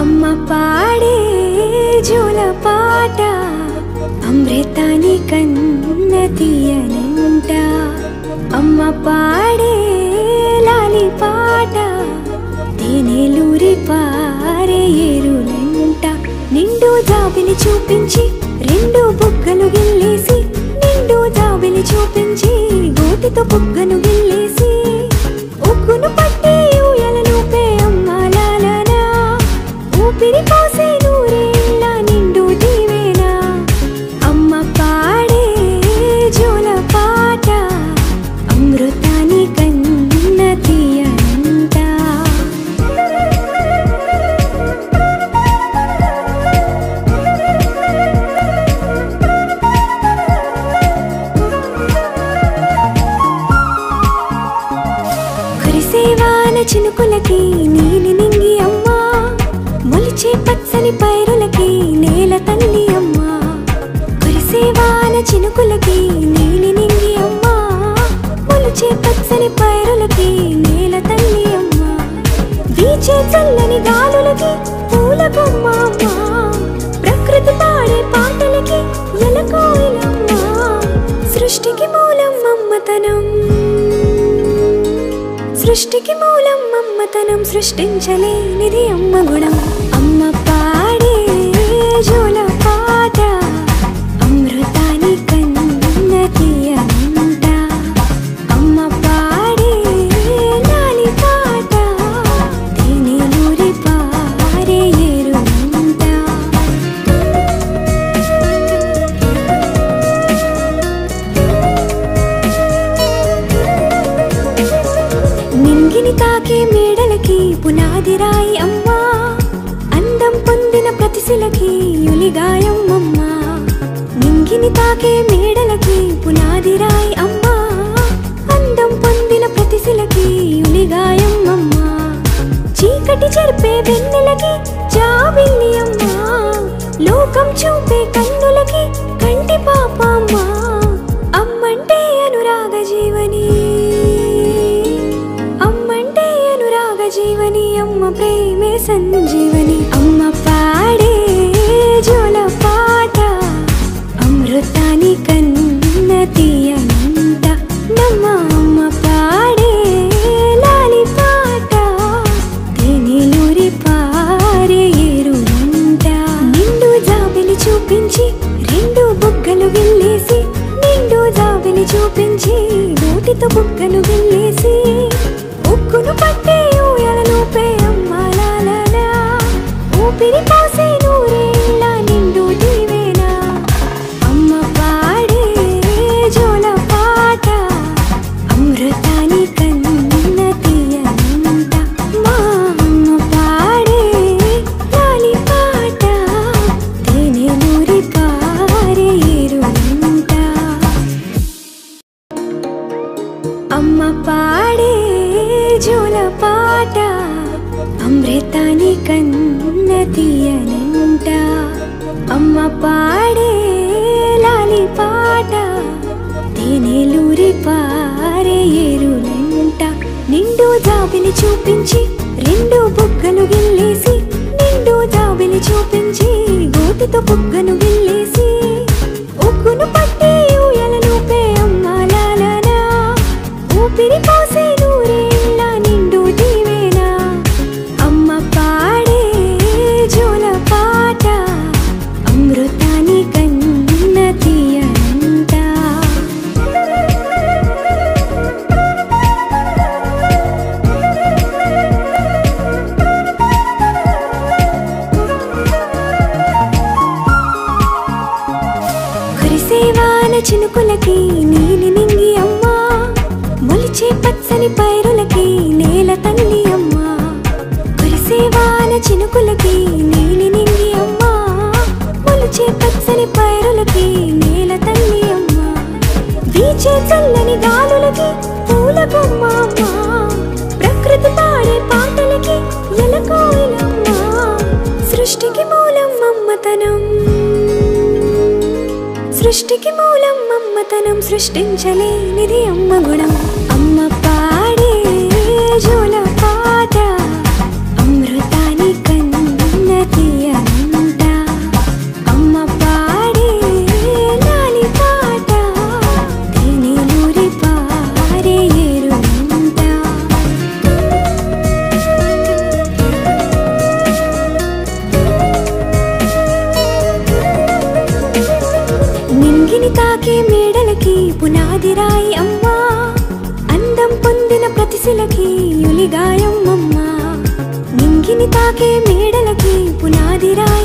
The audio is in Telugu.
అమ్మ పాడే జోల పాట అమృతాని కన్న తీయనంట అమ్మ పాడే లాలి పాట తేనెలూరి పారే ఏరులంట నిండు జాబిలి చూపించి రెండు బుగ్గలు గిల్లేసి నిండు జాబిలి చూపించి గోటితో బుగ్గను గిల్లేసి ఉగ్గును పట్టి ఊయలను పే అమ్మాలాలనా ఊపిరి పోసే నూరేళ్ళ నిండు దీవేనా అమ్మ పాడే జోల పాట అమృతాని కన్న తీయనంట కురిసేవాన చినుకులకి నీలి నింగి అమ్మా మొలిచే పచ్చని పైరులకి నేల తల్లి అమ్మా కురిసేవాన చినుకులకి నీలి నింగి అమ్మా మొలిచే పచ్చని పైరులకి నేల తల్లి అమ్మా వీచే చల్లని గాలులకి పూల బొమ్మ అమ్మా ప్రకృతి పాడే పాటలకి ఎలకోయిలమ్మా సృష్టికి మూలం అమ్మతనం సృష్టికి మూలం అమ్మతనం సృష్టించలేనిది అమ్మ గుణం అమ్మ పాడే జోల పాట అమృతాని కన్న తీయనంట అమ్మ పాడే లాలి పాట తేనెలూరి పారే ఏరులంట నింగిని తాకే మేడలకి పునాది రాయి అమ్మా అందం పొందిన ప్రతిశిలకి యులిగాయం అమ్మా నింగిని తాకే మేడలకి పునాది రాయి అమ్మా అందం పొందిన ప్రతిశిలకి యులిగాయం అమ్మా చీకటి చెరిపే వెన్నెలకి జాబిల్లి అమ్మా లోకం చూపే కన్నులకి కంటి పాప అమ్మా అమ్మంటే అనురాగ జీవని అమ్మంటే అనురాగ జీవని అమ్మ ప్రేమే సంజీవని అమ్మ పాడే జోల పాట అమృతాని కన్న తీయనంట నమ్మ అమ్మ పాడే లాలి పాట తేనెలూరి పారే ఏరులంట నిండు జాబిలి చూపించి రెండు బుగ్గలు గిల్లేసి నిండు జాబిలి చూపించి నోటితో బుగ్గను గిల్లేసి ఉగ్గును పట్టి ఊయలను పే అమ్మాలాలనా ఊపిరి పోసే నూరేళ్ళ నిండు దీవేనా అమ్మ పాడే జోల పాట అమృతాని కన్న తీయనంట మా అమ్మ పాడే లాలి పాట తేనెలూరి పారే ఏరులంట అమ్మ పాడే జోల పాట అమృతాని కన్న తీయనంట అమ్మ పాడే లాలి పాట తేనెలూరి పారే ఏరులంట నిండు జాబిలి చూపించి రెండు బుగ్గలు గిల్లేసి నిండు జాబిలి చూపించి గోటితో బుగ్గను గిల్లేసి ఉగ్గును పట్టి ఊయలను పే అమ్మాలాలనా ఊపిరి పోసే నూరేళ్ళ నిండు దీవేనా అమ్మ పాడే జోల పాట అమృతాని కన్న తీయనంట కురిసేవాన చినుకులకి నీలి నింగి అమ్మా మొలిచే పచ్చని పైరులకి నేల తల్లి అమ్మా కురిసేవాన చినుకులకి నీలి నింగి అమ్మా మొలిచే పచ్చని పైరులకి నేల తల్లి అమ్మా వీచే చల్లని గాలులకి పూల బొమ్మ అమ్మా ప్రకృతి పాడే పాటలకి ఎలకోయిలమ్మా సృష్టికి మూలం అమ్మతనం సృష్టికి మూలం అమ్మతనం సృష్టించలేనిది అమ్మ గుణం అమ్మ పాడే జోల పాట అమృతాని కన్న తాకే మేడలకి పునాది రాయి అమ్మా అందం పొందిన ప్రతిశిలకి యులిగాయం అమ్మా నింగిని తాకే మేడలకి పునాది రాయి